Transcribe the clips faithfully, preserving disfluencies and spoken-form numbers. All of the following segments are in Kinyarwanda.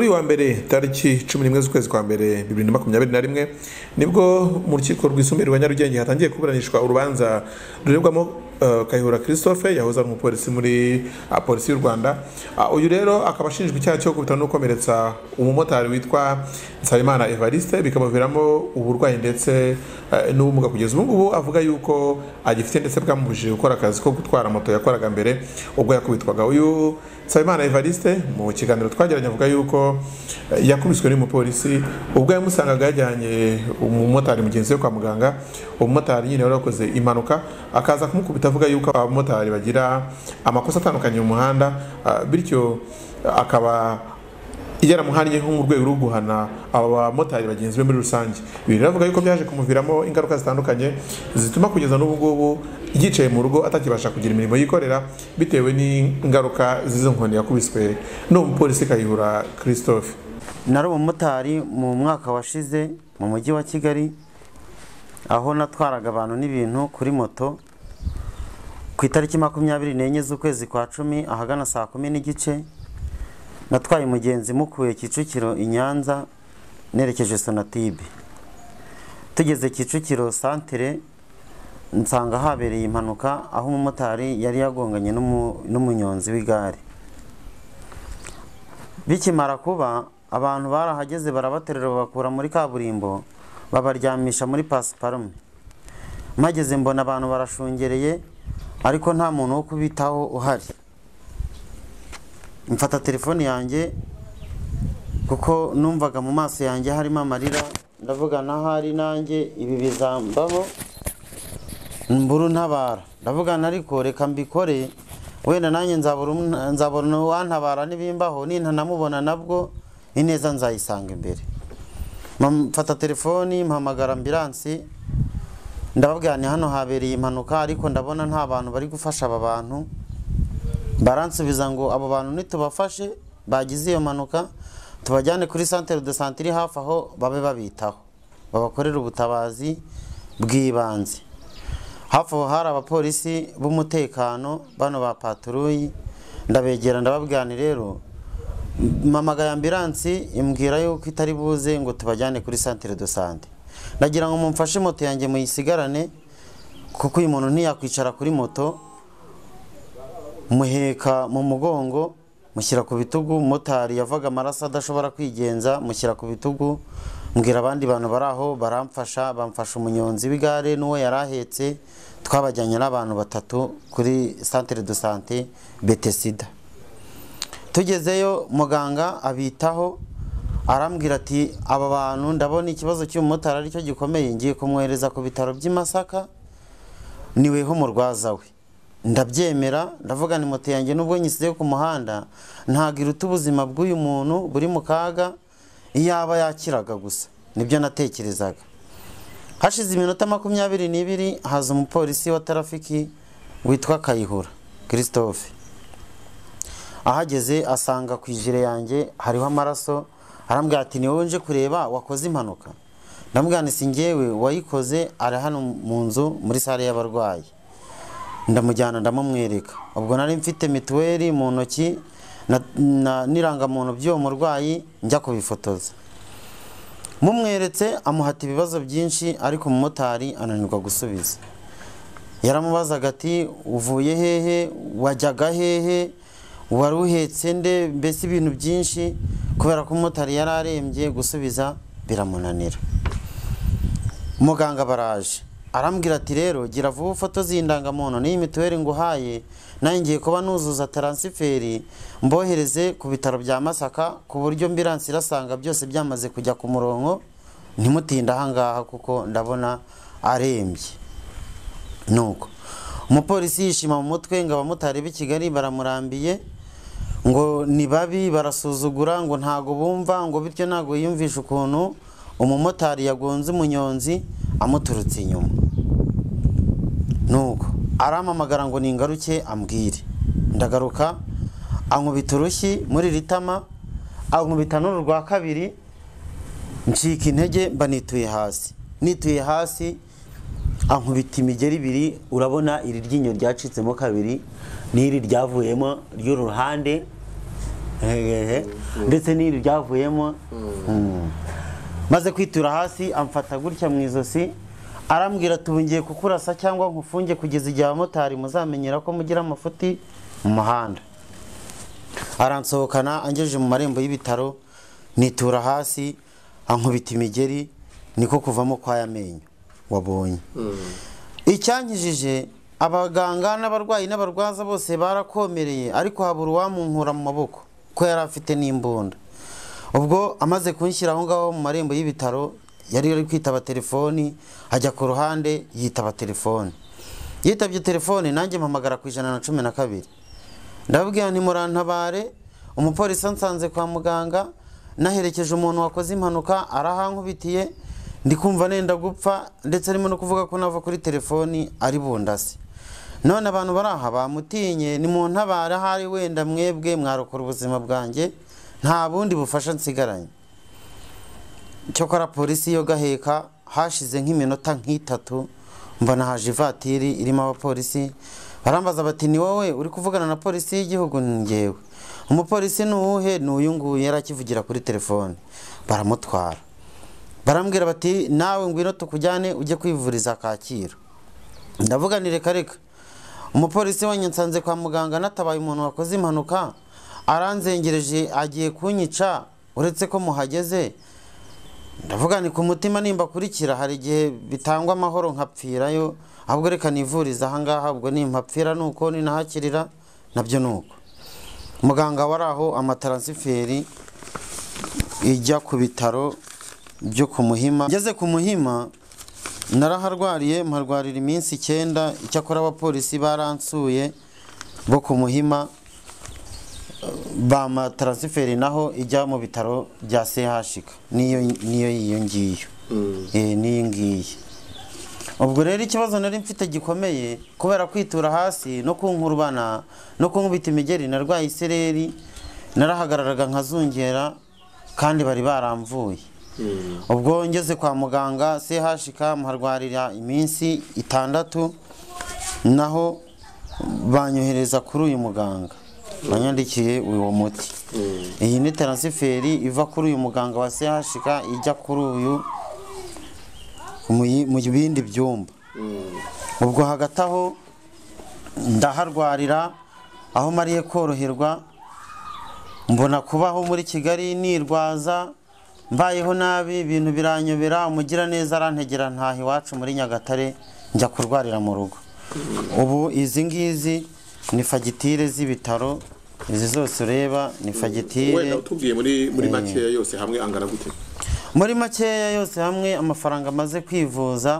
kuri wa mbere tariki cumi n'imwe z'ukwezi kwa mbere bibiri na makumyabiri na rimwe nibwo mu rukiko rwisumbuye rwa Nyarugenge hatangiye kuburanishwa urubanza rurebwamo uh, Kayihura Christophe yahoze ari umupolisi muri uh, polisi y'u Rwanda. Uh, uyu rero akaba ashinjwa icyaha cyo gukubita no gukomeretsa umumotari witwa Nsabimana Evariste bikamuviramo uburwayi ndetse uh, n'ubumuga kugeza ubu ngubu avuga yuko agifite ndetse bwamubujije gukora akazi ko gutwara moto yakoraga mbere ubwo yakubitwaga. Uyu Nsabimana Evariste mu kiganiro twagiranye avuga yuko yakubiswe n'umupolisi ubwo yamusangaga yajyanye umumotari mugenzi we kwa muganga. Umumotari nyine wari wakoze impanuka akaza kumukubita avuga yuko abamotari bagira amakosa atandukanye mu muhanda, bityo akaba yaramuhannye nko mu rwego rwo guhana aba bamotari bagenzi be muri rusange. Ibi biravuga yuko byaje kumuviramo ingaruka zitandukanye zituma kugeza n'ubu ngubu yicaye mu rugo atakibasha kugira imirimo yikorera bitewe n'ingaruka z'izo nkoni yakubiswe n'umupolisi Kayihura Christophe. Nari umumotari mu mwaka washize mu mujyi wa Kigali, aho natwaraga abantu n'ibintu kuri moto ku itariki makumyabiri n'enye z'ukwezi kwa cumi ahagana saa kumi n'igice. Natwaye umugenzi mukuye Kicukiro i Nyanza nerekeje Sonatube. Tugeze Kicukiro santere nsanga habereye impanuka aho umumotari yari yagonganye n'umunyonzi w'igare. Bikimara kuba abantu barahageze barabaterera bakura muri kaburimbo babaryamisha muri pasiparume. Mageze mbona abantu barashungereye ariko nta muntu wo kubitaho uhari. Mfata telefone yanjye kuko numvaga mu maso yanjye harimo amarira, ndavuga nahari nanjye ibi bizambaho mburu ntabara. Ndavuga nariko reka mbikore wenda nanjye nzabura nzabona wantabara nibimbaho nintanamubona nabwo ineza nzayisanga imbere. Mfata telefone mpamagara ambulance ndababwira ni hano habereye impanuka ariko ndabona nta bantu bari gufasha aba bantu. Baransubiza ngo abo bantu nitubafashe bagize iyo mpanuka tubajyane kuri centre de santé iri hafi aho babe babitaho babakorera ubutabazi bw'ibanze. Hafi aho hari abapolisi b'umutekano bano ba patrouille, ndabegera ndababwira ni rero mamaga ya ambulance imbwira yuko itari buze ngo tubajyane kuri centre de santé. Ndagira ngo mumfashe moto yanjye muyisigarane kuko uyu muntu ntiyakwicara kuri moto. Muheka mu mugongo mushyira ku bitugu, motari yavaga amaraso adashobora kwigenza mushyira ku bitugu. Mbwira abandi bantu baraho baramfasha, bamfasha umunyonzi w'igare n'uwo yarahetse, twabajyanye n'abantu batatu kuri centre de santé Betesida. Tugezeyo muganga abitaho arambwira ati aba bantu ndabona ikibazo cy'umumotari ari cyo gikomeye, ngiye kumwohereza ku bitaro by'i Masaka niweho murwaza we. Ndabyemera ndavuga ni moto yanjye nubwo nyisize ku muhanda ntagira utubuzima bw'uyu muntu buri mu kaga iyaba yakiraga gusa, nibyo natekerezaga. Hashize iminota makumyabiri n'ibiri haza umupolisi wa trafiki witwa Kayihura Christophe. Ahageze asanga ku ijire yanjye hariho amaraso, arambwira ati ni wowe nje kureba wakoze impanuka. Ndambwira ni singewe wayikoze, ari hano mu nzu muri sale y'abarwayi. Ndamujyana ndamumwereka, ubwo nari mfite mituweli mu ntoki na nirangamuntu by'uwo murwayi njya kubifotoza. Mumweretse amuhata ibibazo byinshi ariko umumotari ananirwa gusubiza. Yaramubazaga ati uvuye hehe, wajyaga hehe, wari uhetse nde, mbese ibintu byinshi kubera ko umumotari yari arembye gusubiza biramunanira. Muganga baraje arambwira ati rero gira vuba ufoto z'indangamuntu n'iyi mituweli nguhaye, nayo ngiye kuba nuzuza transferi mbohereze ku bitaro bya Masaka ku buryo ambulance irasanga byose byamaze kujya ku murongo, ntimutinda ahangaha kuko ndabona arembye. Nuko umupolisi yishima mu mutwe ngo abamotari b'i Kigali baramurambiye, ngo ni babi barasuzugura, ngo ntago bumva, ngo bityo ntago yiyumvisha ukuntu umumotari yagonze umunyonzi amuturutse inyuma. Nuko aramamagara ngo ningaruke ambwire. Ndagaruka ankubita urushyi muri ritama, ankubita n'uru rwa kabiri, ncika intege banituye hasi. Nituye hasi ankubita imigeri ibiri, urabona iri ryinyo ryacitsemo kabiri n'iri ryavuyemo ry'uruhande ndetse n'iri ryavuyemo. Maze kwitura hasi amfata gutya mu izosi arambwira tubungiye kukurasa cyangwa nkufunge kugeza igihe abamotari muzamenyera ko mugira amafuti mu muhanda. Aransohokana angejeje mu marembo y'ibitaro nitura hasi ankubita imigeri niko kuvamo kwa amenyo wabonye. Icyankijije abaganga n'abarwayi n'abarwaza bose barakomereye ariko habura uwamunkura mu maboko ko yari afite n'imbunda. Ubwo amaze kunshyira aho ngaho mu marembo y'ibitaro yari ari kwitaba telefoni ajya ku ruhande yitaba telefoni. Yitabye telefoni nanjye mpamagara ku ijana na cumi na kabiri. Ndababwira nti murantabare umupolisi ansanze kwa muganga naherekeje umuntu wakoze impanuka arahankubitiye ndi kumva nenda gupfa ndetse arimo no kuvuga ko nava kuri telefoni ari bundase. None abantu baraha bamutinye ni mu ntabara hari wenda mwebwe mwarokora ubuzima bwanjye nta bundi bufasha nsigaranye. Cyokora polisi yo gaheka hashize nk'iminota nk'itatu mbona haje ivatiri irimo abapolisi barambaza bati ni wowe uri kuvugana na polisi y'igihugu? Ngewe. Umupolisi nuwuhe? N'uyu nguyu yari akivugira kuri telefone. Baramutwara barambwira bati nawe ngwino tukujyane ujye kwivuriza Kacyiru. Ndavuga ni reka reka umupolisi wanyansanze kwa muganga natabaye umuntu wakoze impanuka aranzengereje agiye kunyica uretse ko muhageze. Ndavuga ni ku mutima nimba kurikira hari igihe bitangwa amahoro nkapfirayo ahubwo reka nivuriza aha ngaha ubwo nimpapfira nuko ninahakirira nabyo nuko. Muganga waraho amataransiferi ijya ku bitaro byo ku Muhima. Ngeze ku Muhima naraharwariye mparwarira iminsi icyenda. Icyakora abapolisi baransuye bo ku Muhima bama transferi naho ijya mu bitaro bya C H K niyo niyo yiyongiye. Eh niyo ngiye. Ubwo rero ikibazo nari mfite gikomeye kubera kwitura hasi no kunkurubana no kunkubita imigeri narwaye isereri narahagararaga nkazungera kandi bari baramvuye. Ubwo ngeze kwa muganga C H K mharwarira iminsi itandatu naho banyohereza kuri uyu muganga banyandikiye uwo muti. Iyi ni transferi iva kuri uyu muganga wa C H K ijya kuri uyu mu bindi byumba. Ubwo hagati aho ndaharwarira aho mariye koroherwa mbona kubaho muri Kigali nirwaza mbayeho nabi ibintu biranyobera. Umugira neza arantegera ntahi wacu muri Nyagatare njya kurwarira mu rugo. Ubu izi ngizi ni fagitire z'ibitaro izi zose ureba ni fagitire. Wenda utubwiye muri muri makeya yose hamwe angana gute? Muri makeya yose hamwe amafaranga maze kwivuza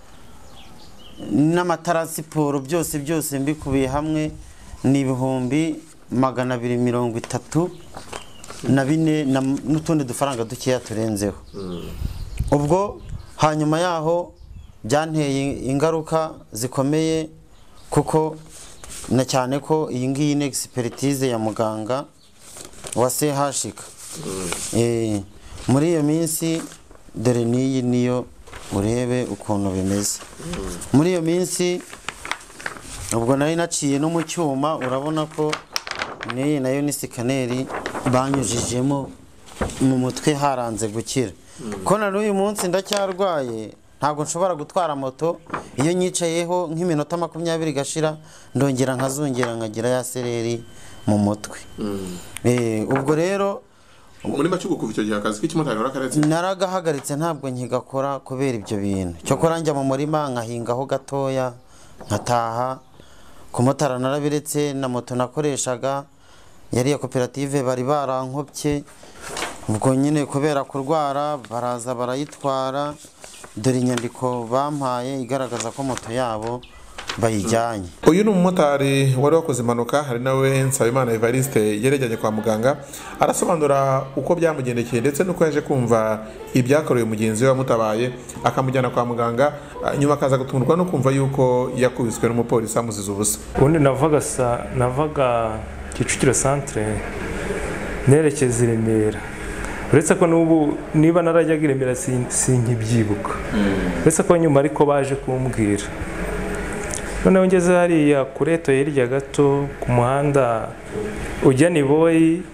n'amataransiporo byose byose mbikubiye hamwe ni ibihumbi magana abiri mirongo itatu na bine n'utundi dufaranga dukeya turenzeho. Ubwo hanyuma yaho byanteye ingaruka zikomeye kuko na cyane ko iyi ngiyi ni expertise ya muganga wa C H K. Eh muri iyo minsi dore niyi niyo urebe ukuntu bimeze. Muri iyo minsi ubwo nari naciye no mu cyuma urabona ko niyi nayo ni sikaneri banyujijemo mu mutwe haranze gukira. Ko na uyu munsi ndacyarwaye ntabwo nshobora gutwara moto iyo nyicayeho nk'iminota makumyabiri gashira ndongera nkazungera nkagira ya sereri mu mutwe. Eh ubwo rero muri macyugo kuva icyo gihe akazi k'ikimotari warakaretse? Naragahagaritse ntabwo nkigakora kubera ibyo bintu. Cyokora njya mu murima nkahingaho gatoya nkataha. Kumotara narabiretse na moto nakoreshaga yari ya koperative bari barankopye. Ubwo nyine kubera kurwara baraza barayitwara dore inyandiko bampaye igaragaza ko moto yabo bayijyanye. Uyu ni umumotari wari wakoze impanuka hari nawe Nsabimana Evariste yarejyanye kwa muganga arasobanura uko byamugendekeye ndetse nuko yaje kumva ibyakorewe mugenzi we wamutabaye akamujyana kwa muganga nyuma akaza gutungurwa no kumva yuko yakubiswe n'umupolisi amuziza ubusa. Ubundi navaga sa navaga Kicukiro centre nerekeza i Remera. Uretse ko n'ubu niba narajyaga i Remera sinkibyibuka. Uretse ko nyuma ariko baje kumbwira. Noneho ngeze hariya kureto hirya gato ku muhanda ujya Niboyi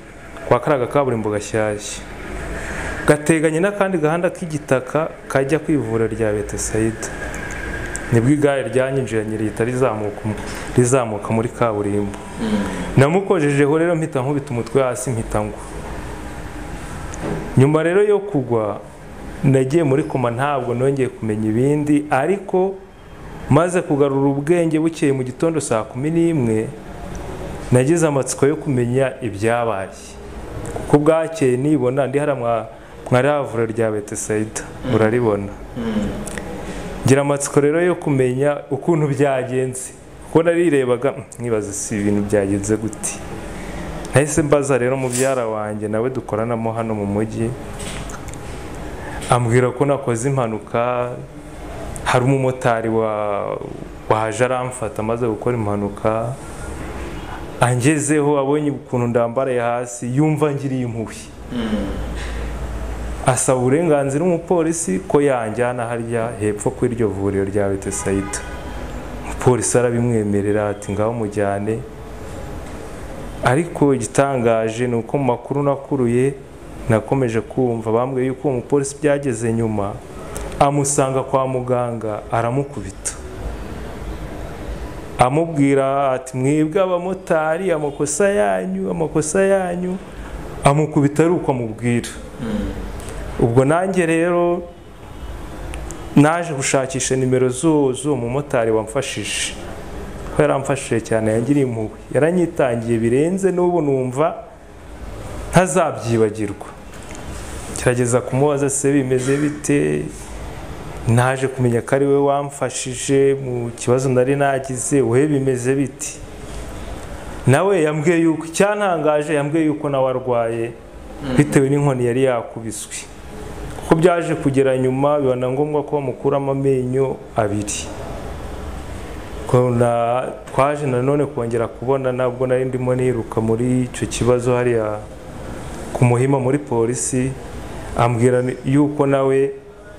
kwa karaga kaburimbo gashyashya gateganye n'akandi gahanda k'igitaka kajya kwivura rya Betesayida. Nibwo igare ryanyinjiranye rihita rizamuka rizamuka muri kaburimbo. Namukojejeho rero mpita nkubita umutwe hasi mpita ngwa. Nyuma rero yo kugwa nagiye muri koma, ntabwo nongeye kumenya ibindi, ariko maze kugarura ubwenge bukeye mu gitondo saa kumi n'imwe nagize amatsiko yo kumenya ibyabaye, kuko bwakeye nibona ndi haramwa mwaravura rya Betesayida uraribona. Ngira amatsiko rero yo kumenya ukuntu byagenze, kuko narirebaga nkibaza si ibintu byagenze gute. Nahise mbaza rero mubyara wanjye nawe dukoranamo hano mu mujyi, ambwira ko nakoze impanuka, hari umumotari wa waje aramfata amaze gukora impanuka, angezeho abonye ukuntu ndambaraye hasi yumva ngiriye impuhwe. Asaba uburenganzira umupolisi ko yanjyana harya hepfo ku iryo vuriro rya Betesayida. Umupolisi arabimwemerera ati ngaho mujyane, ariko igitangaje ni uko mu makuru nakuruye nakomeje kumva bambwiye yuko umupolisi byageze nyuma amusanga kwa muganga aramukubita, amubwira ati mwebwe abamotari amakosa yanyu amakosa yanyu, amukubita ari uko amubwira. Ubwo nanjye rero naje gushakisha nimero z'uwo mumotari wamfashije, ko yaramfashije cyane, yangiriye impuhwe, yaranyitangiye birenze, n'ubu numva ntazabyibagirwa. Kirageza kumubaza se bimeze bite, naje kumenya ko ari we wamfashije mu kibazo nari nagize, we bimeze biti. Nawe yambwiye yuko icyantangaje, yambwiye yuko nawe arwaye bitewe n'inkoni yari yakubiswe, kuko byaje kugera nyuma bibona ngombwa ko bamukuramo amenyo abiri. Twaje nanone kongera kubona nabwo nari ndimo niruka muri icyo kibazo hariya ku Muhima muri polisi, ambwira yuko nawe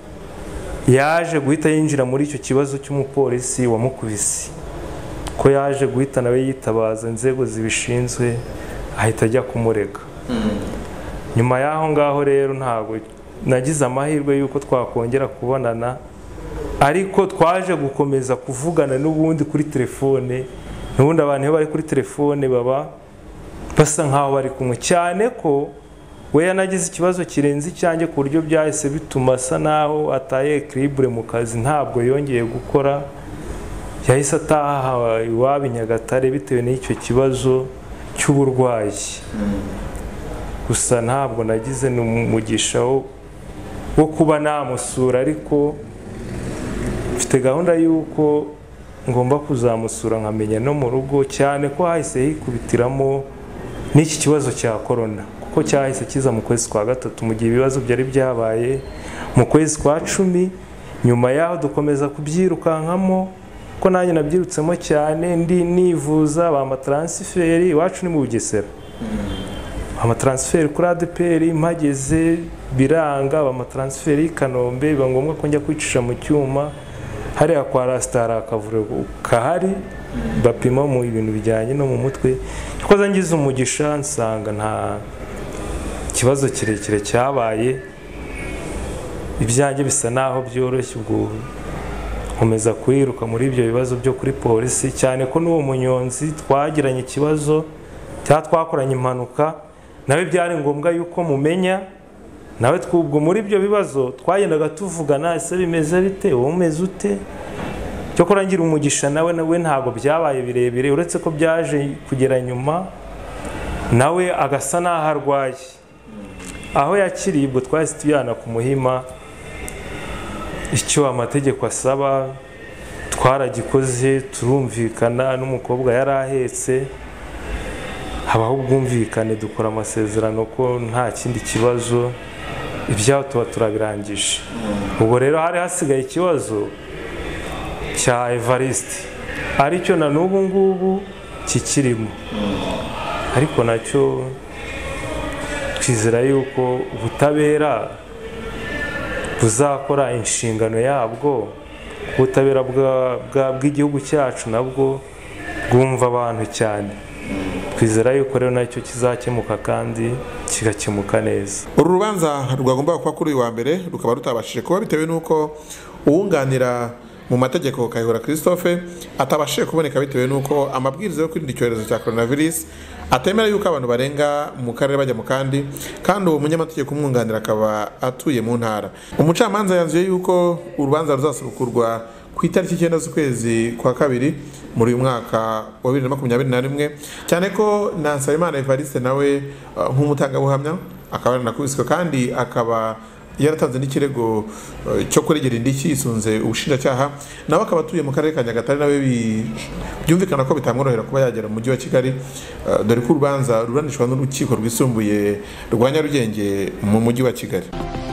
yaje guhita yinjira muri icyo kibazo cy'umupolisi wamukubise, ko yaje guhita nawe yitabaza inzego zibishinzwe ahita ajya kumurega. Nyuma y'aho ngaho rero ntabwo nagize amahirwe yuko twakongera kubonana, ariko twaje gukomeza kuvugana n'ubundi kuri telefone. N'ubundi abantu iyo bari kuri telefone baba basa nkaho bari kumwe, cyane ko we yanagize ikibazo kirenze icyanjye ku buryo byahise bituma asa naho ataye equilibre mu kazi, ntabwo yongeye gukora, yahise ataha iwabo i Nyagatare bitewe n'icyo kibazo cy'uburwayi. Gusa ntabwo nagize n'umugisha wo kuba namusura, ariko mfite gahunda y'uko ngomba kuzamusura nkamenya no mu rugo, cyane ko hahise hikubitiramo n'iki kibazo cya corona, kuko cyahise kiza mu kwezi kwa gatatu mu gihe ibibazo byari byabaye mu kwezi kwa cumi. Nyuma yaho dukomeza kubyirukankamo, ko nanjye nabyirutsemo cyane, ndi nivuza ba amatransferi iwacu ni mu Bugesera, amatransferi kuri A D P R mpageze biranga, ba amatransferi i Kanombe biba ngombwa ko njya kwicisha mu cyuma hariya kwa Rastara akavuriro kahari bapima mu ibintu bijyanye no mu mutwe. Koza ngize umugisha nsanga nta kibazo kirekire cyabaye, ibyanjye bisa naho byoroshye. Ubwo nkomeza kwiruka muri ibyo bibazo byo kuri polisi, cyane ko n'uwo munyonzi twagiranye ikibazo cya twakoranye impanuka, nawe byari ngombwa yuko mumenya nawe. Twubwo muri ibyo bibazo twagendaga tuvugana, ese bimeze bite, wowe umeze ute. Cyo kurangira umugisha nawe nawe ntago byabaye birebire, uretse ko byaje kugera nyuma nawe agasa naho arwaye. Aho yakiriye ubwo twahise tujyana ku Muhima, icyo amategeko asaba twaragikoze, turumvikana n'umukobwa yari ahetse, habaho ubwumvikane, dukora amasezerano ko nta kindi kibazo, ibyaho tuba turabirangije. Ubwo rero hari hasigaye ikibazo cya Evariste, aricyo na n'ubu ngubu kikirimo, ariko nacyo twizera yuko ubutabera buzakora inshingano yabwo. Ubutabera bw'igihugu cyacu nabwo bwumva abantu cyane, twizera yuko rero nacyo kizakemuka kandi kigakemuka neza. Uru rubanza rwagomba kuba kuri uyu wa mbere rukaba rutabashije kuba bitewe n'uko uwunganira mu mategeko Kayihura Christophe atabashije kuboneka bitewe n'uko amabwiriza yo kwirinda icyorezo cya coronavirus atemera yuko abantu barenga mu karere bajya mu kandi kandi uwo munyamategeko umwunganira akaba atuye mu ntara. Umucamanza yanzuye yuko urubanza ruzasubukurwa ku itariki icyenda z'ukwezi kwa kabiri muri uyu mwaka wa bibiri na makumyabiri na rimwe, cyane ko na Nsabimana Evariste nawe uh, nk'umutangabuhamya akaba yaranakubiswe kandi akaba yaratanze n'ikirego uh, cyo kuregera indishyi yisunze ubushinjacyaha, nawe akaba atuye mu karere ka Nyagatare, nawe byumvikana ko bitamworohera kuba yagera mu mujyi wa Kigali, uh, dore ko urubanza ruburanishwa n'urukiko rwisumbuye rwa Nyarugenge mu mujyi wa Kigali.